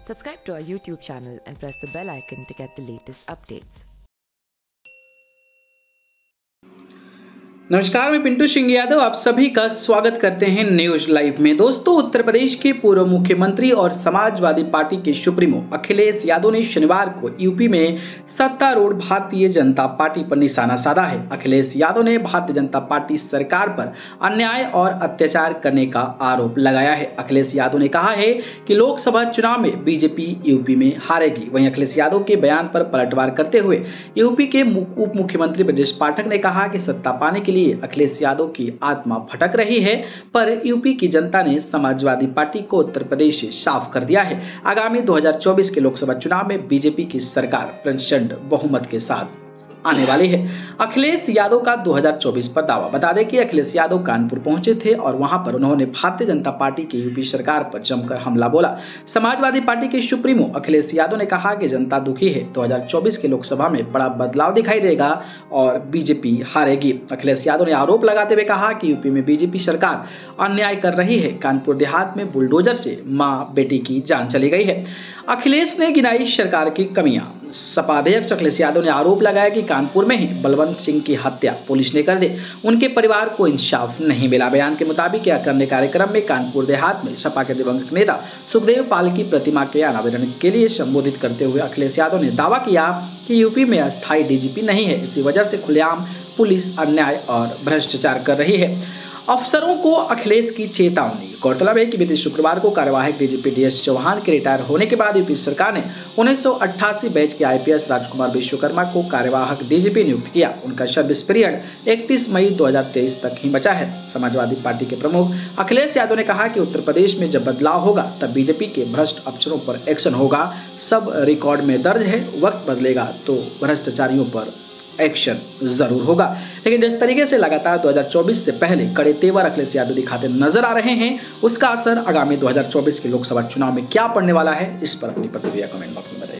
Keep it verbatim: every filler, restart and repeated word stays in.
Subscribe to our YouTube channel and press the bell icon to get the latest updates. नमस्कार, मैं पिंटू सिंह यादव आप सभी का स्वागत करते हैं न्यूज लाइव में। दोस्तों, उत्तर प्रदेश के पूर्व मुख्यमंत्री और समाजवादी पार्टी के सुप्रीमो अखिलेश यादव ने शनिवार को यूपी में सत्तारूढ़ भारतीय जनता पार्टी पर निशाना साधा है। अखिलेश यादव ने भारतीय जनता पार्टी सरकार पर अन्याय और अत्याचार करने का आरोप लगाया है। अखिलेश यादव ने कहा है कि लोकसभा चुनाव में बीजेपी यूपी में हारेगी। वहीं अखिलेश यादव के बयान पर पलटवार करते हुए यूपी के उप मुख्यमंत्री ब्रजेश पाठक ने कहा कि सत्ता पाने के लिए अखिलेश यादव की आत्मा भटक रही है, पर यूपी की जनता ने समाजवादी पार्टी को उत्तर प्रदेश से साफ कर दिया है। आगामी दो हज़ार चौबीस के लोकसभा चुनाव में बीजेपी की सरकार प्रचंड बहुमत के साथ आने वाली है। अखिलेश यादव का दो हज़ार चौबीस पर दावा। बता दें कि अखिलेश यादव कानपुर पहुंचे थे और वहां पर उन्होंने भारतीय जनता पार्टी की यूपी सरकार पर जमकर हमला बोला। समाजवादी पार्टी के सुप्रीमो अखिलेश यादव ने कहा कि जनता दुखी है, दो हज़ार चौबीस के लोकसभा में बड़ा बदलाव दिखाई देगा और बीजेपी हारेगी। अखिलेश यादव ने आरोप लगाते हुए कहा कि यूपी में बीजेपी सरकार अन्याय कर रही है। कानपुर देहात में बुलडोजर से मां बेटी की जान चली गई है। अखिलेश ने गिनाई सरकार की कमियां। सपा अध्यक्ष अखिलेश यादव ने आरोप लगाया कि कानपुर में ही बलवंत सिंह की हत्या पुलिस ने कर दी, उनके परिवार को इंसाफ नहीं मिला। बयान के मुताबिक यह करने कार्यक्रम में कानपुर देहात में सपा के दिवंगत नेता सुखदेव पाल की प्रतिमा के अनावरण के लिए संबोधित करते हुए अखिलेश यादव ने दावा किया कि यूपी में अस्थायी डीजीपी नहीं है, इसी वजह से खुलेआम पुलिस अन्याय और भ्रष्टाचार कर रही है। अफसरों को अखिलेश की चेतावनी। गौरतलब है कि बीते शुक्रवार को कार्यवाहक डीजीपी डी एस चौहान के रिटायर होने के बाद यूपी सरकार ने उन्नीस सौ अट्ठासी बैच के आईपीएस राजकुमार विश्वकर्मा को कार्यवाहक डीजीपी नियुक्त किया। उनका सर्विस पीरियड इकतीस मई दो हज़ार तेईस तक ही बचा है। समाजवादी पार्टी के प्रमुख अखिलेश यादव ने कहा कि उत्तर प्रदेश में जब बदलाव होगा तब बीजेपी के भ्रष्ट अफसरों पर एक्शन होगा। सब रिकॉर्ड में दर्ज है, वक्त बदलेगा तो भ्रष्टाचारियों पर एक्शन जरूर होगा। लेकिन जिस तरीके से लगातार दो हज़ार चौबीस से पहले कड़े तेवर अखिलेश यादव दिखाते नजर आ रहे हैं, उसका असर आगामी दो हज़ार चौबीस के लोकसभा चुनाव में क्या पड़ने वाला है, इस पर अपनी प्रतिक्रिया कमेंट बॉक्स में बताइए।